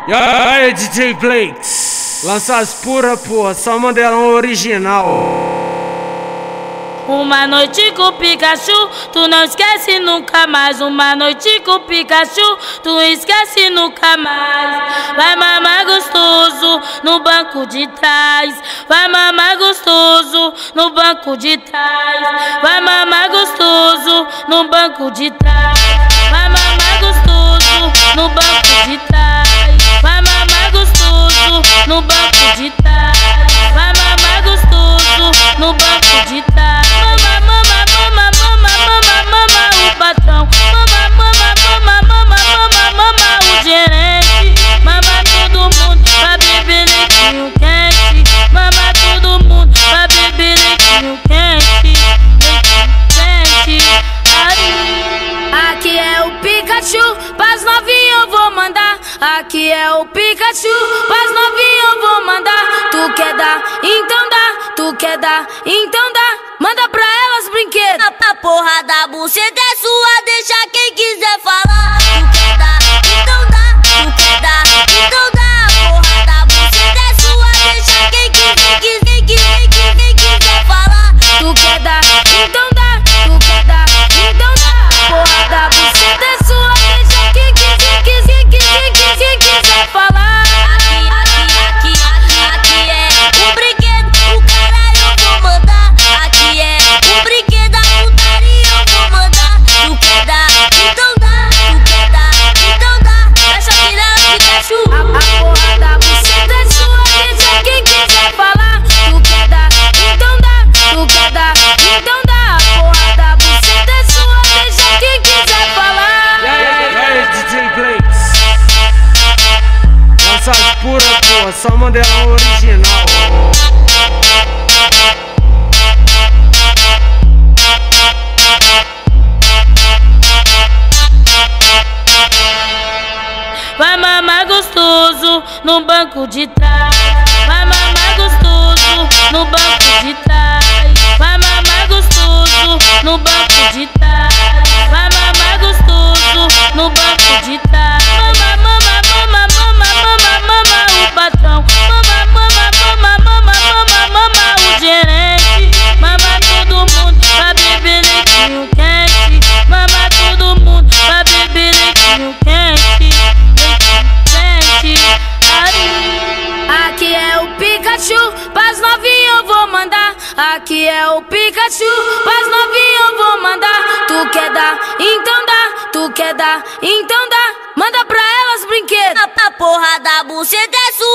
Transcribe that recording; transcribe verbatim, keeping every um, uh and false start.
E aí, D J Blakes, lança as pura, porra, só modelão original. Uma noite com o Pikachu, tu não esquece nunca mais. Uma noite com o Pikachu, tu esquece nunca mais. Vai mamar gostoso no banco de trás. Vai mamar gostoso no banco de trás. Vai mamar gostoso no banco de trás. Vai mamar gostoso no banco de trás. Vai mamar gostoso no banco de trás. Vai mamar gostoso no banco de trás. Mama, mama, mama, mama, mama, mama, o patrão. Mama, mama, mama, mama, mama, mama, o gerente. Mama todo mundo pra beber leitinho quente. Mama todo mundo pra beber leitinho quente. Leitinho quente. Ai. Aqui é o Pikachu, pras novinhas eu vou mandar. Aqui é o Pikachu, pras novinhas eu vou mandar. Tu quer dar, então dá. Tu quer dar, então dá. Manda pra elas brinquedos. A porra da buceta é sua, deixa quem quiser falar. Tu quer dar, então dá. Tu quer dar, então dá. A porra da buceta é sua, deixa quem quiser, quiser, quiser, quiser, quiser falar. Tu quer dar, então dá. Tu quer dar, então dá. A porra da buceta é sua, deixa quem quiser, quiser, quiser, quiser, quiser falar. Aqui, aqui, aqui, aqui, aqui é um brinquedo, o caralho eu vou mandar. Aqui é um brinquedo, a putaria eu vou mandar. Tu quer dar, então dá. Tu quer dar, então dá. Deixa virar Pikachu. A, a porra da buceta é sua, deixa quem quiser falar. Tu quer dar, então dá. Tu quer dar, então dá. A porra da buceta é sua, deixa quem quiser falar. E aí, e aí, D J Blakes, lança as pura, porra, só modelão original. Vai mamar gostoso no banco de trás. Vai mamar gostoso no banco de trás. Vai mamar gostoso no banco de trás. Vai mamar gostoso no banco de trás. Mama, mama, mama, mama, mama, mama, o patrão. Mama, mama, mama, mama, mama, mama, o gerente. Mama todo mundo pra beber leitinho quente. Mama todo mundo pra beber leitinho quente. Aqui é o Pikachu, pras novinhas eu vou mandar. Aqui é o Pikachu, pras novinhas eu vou mandar. Tu quer dar, então dá. Tu quer dar, então dá. Manda pra elas brinquedos. A porra da buceta é sua.